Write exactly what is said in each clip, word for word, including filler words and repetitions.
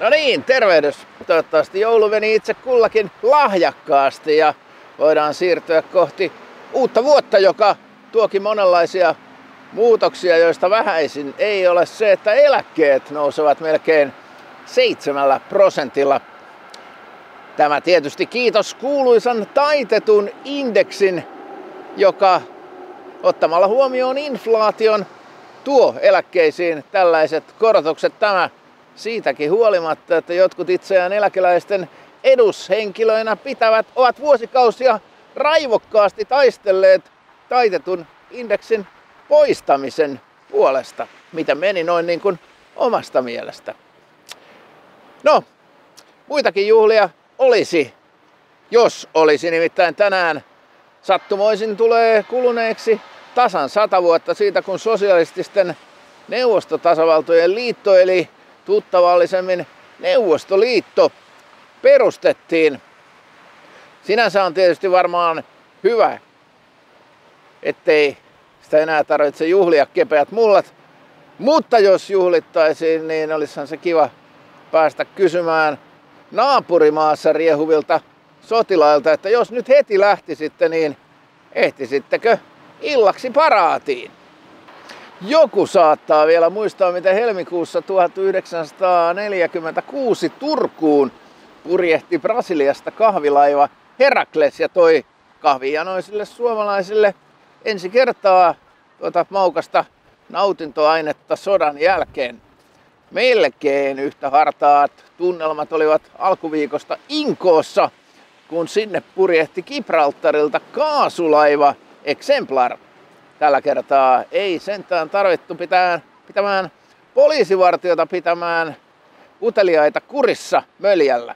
No niin, tervehdys. Toivottavasti joulu meni itse kullakin lahjakkaasti ja voidaan siirtyä kohti uutta vuotta, joka tuokin monenlaisia muutoksia, joista vähäisin ei ole se, että eläkkeet nousevat melkein seitsemällä prosentilla. Tämä tietysti kiitos kuuluisan taitetun indeksin, joka ottamalla huomioon inflaation tuo eläkkeisiin tällaiset korotukset. Tämä siitäkin huolimatta, että jotkut itseään eläkeläisten edushenkilöinä pitävät, ovat vuosikausia raivokkaasti taistelleet taitetun indeksin poistamisen puolesta, mitä meni noin niin kuin omasta mielestä. No, muitakin juhlia olisi, jos olisi, nimittäin tänään sattumoisin tulee kuluneeksi tasan sata vuotta siitä, kun sosialististen neuvostotasavaltojen liitto, eli tuttavallisemmin Neuvostoliitto, perustettiin. Sinänsä on tietysti varmaan hyvä, ettei sitä enää tarvitse juhlia kepeät mullat, mutta jos juhlittaisiin, niin olisihan se kiva päästä kysymään naapurimaassa riehuvilta sotilailta, että jos nyt heti lähtisitte, niin ehtisittekö illaksi paraatiin? Joku saattaa vielä muistaa, miten helmikuussa tuhatyhdeksänsataaneljäkymmentäkuusi Turkuun purjehti Brasiliasta kahvilaiva Herakles ja toi kahvijanoisille suomalaisille ensi kertaa tuota maukasta nautintoainetta sodan jälkeen. Melkein yhtä hartaat tunnelmat olivat alkuviikosta Inkoossa, kun sinne purjehti Gibraltarilta kaasulaiva Exemplar. Tällä kertaa ei sentään tarvittu pitää, pitämään poliisivartiota pitämään uteliaita kurissa möljällä.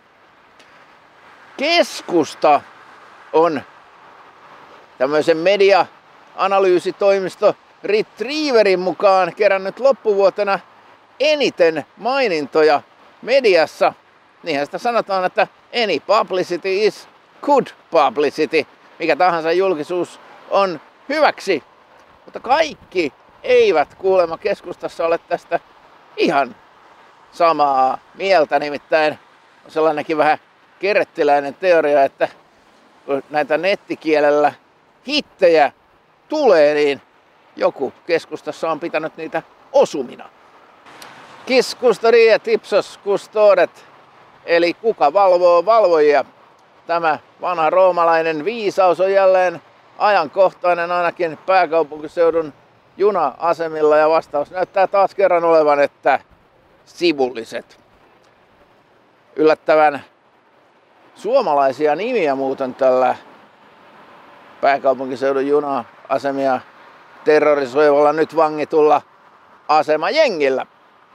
Keskusta on tämmöisen media-analyysitoimisto Retrieverin mukaan kerännyt loppuvuotena eniten mainintoja mediassa. Niinhän sitä sanotaan, että any publicity is good publicity. Mikä tahansa julkisuus on hyväksi. Mutta kaikki eivät kuulemma keskustassa ole tästä ihan samaa mieltä. Nimittäin on sellainenkin vähän kerettiläinen teoria, että kun näitä nettikielellä hittejä tulee, niin joku keskustassa on pitänyt niitä osumina. Quis custodiet ipsos custodet, eli kuka valvoo valvojia. Tämä vanha roomalainen viisaus on jälleen ajankohtainen ainakin pääkaupunkiseudun juna-asemilla ja vastaus näyttää taas kerran olevan, että sivulliset. Yllättävän suomalaisia nimiä muuten tällä pääkaupunkiseudun juna-asemia terrorisoivalla nyt vangitulla asemajengillä.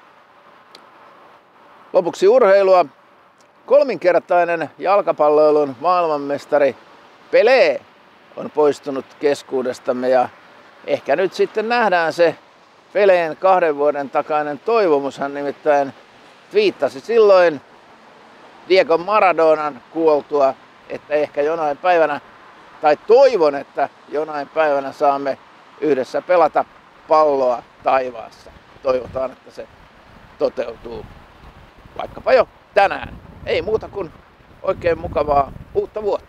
Lopuksi urheilua. Kolminkertainen jalkapalloilun maailmanmestari Pelé on poistunut keskuudestamme ja ehkä nyt sitten nähdään se Pelén kahden vuoden takainen toivomus. Hän nimittäin twiittasi silloin Diego Maradonan kuoltua, että ehkä jonain päivänä, tai toivon, että jonain päivänä saamme yhdessä pelata palloa taivaassa. Toivotaan, että se toteutuu vaikkapa jo tänään. Ei muuta kuin oikein mukavaa uutta vuotta.